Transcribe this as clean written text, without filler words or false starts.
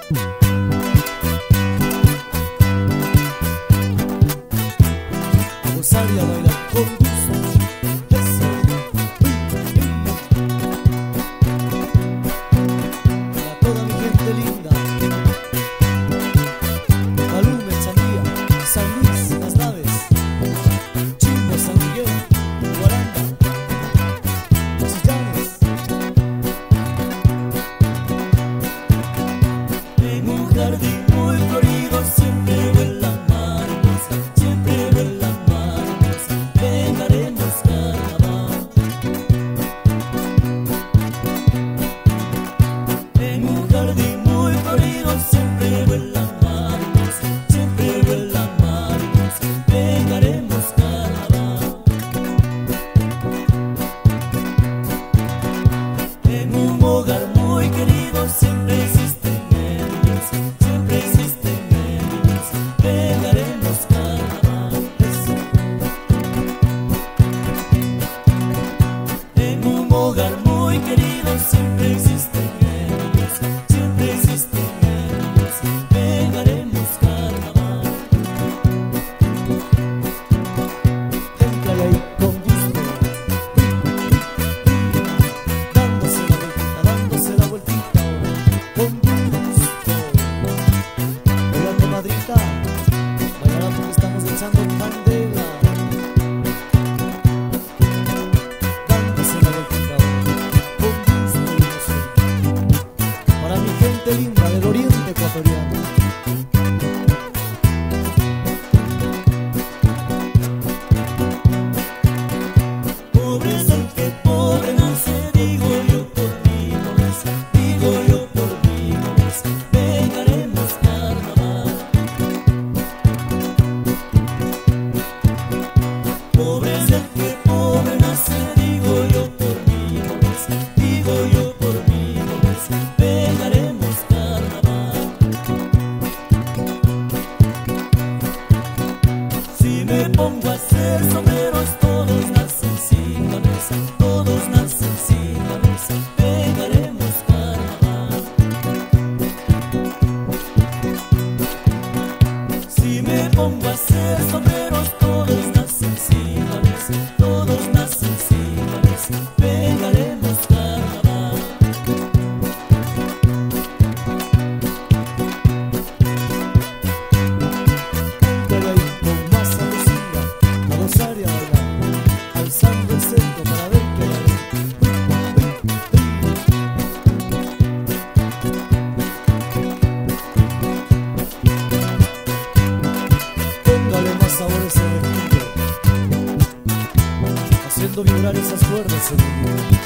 Rosario baila con gusto. Eso. Para toda mi gente linda. Malume, Chandía, San Luis, Las Naves, Chimbo, San Miguel, Guaranda, Chillanes. En un jardín muy florido siempre vuelan mariposas, siempre vuelan mariposas, pegaremos carnaval. En un jardín muy florido siempre vuelan mariposas, siempre vuelan mariposas, pegaremos carnaval. En un hogar muy querido siempre existen niños, siempre existen niños, pegaremos carnaval. En un hogar muy querido siempre existen niños, siempre existen niños, pegaremos carnaval. Éntrale ahí con gusto, dándose la vueltita, con gusto. Bailando madrita, bailará porque estamos echando candela. Dándose la vueltita, con gusto y emoción. Para mi gente linda del oriente ecuatoriano. Pobre es el que pobre nace, digo yo por mi pobreza, digo yo por mi pobreza, pegaremos carnaval. Pobre es el que pobre nace, digo yo por mi pobreza, digo yo por mi pobreza, pegaremos carnaval. Si me pongo a hacer sombreros, todos nacen sin cabeza, todos nacen sin cabeza, pegaremos carnaval. Si me pongo a hacer sombreros, todos nacen sin cabeza, todos nacen sin cabeza, pegaremos carnaval. Pero ahí con más sabrosura, a Rosario a bailar, alzando el centro para ver qué hay. Póngale más sabor ese requinto, haciendo vibrar esas cuerdas en el mundo.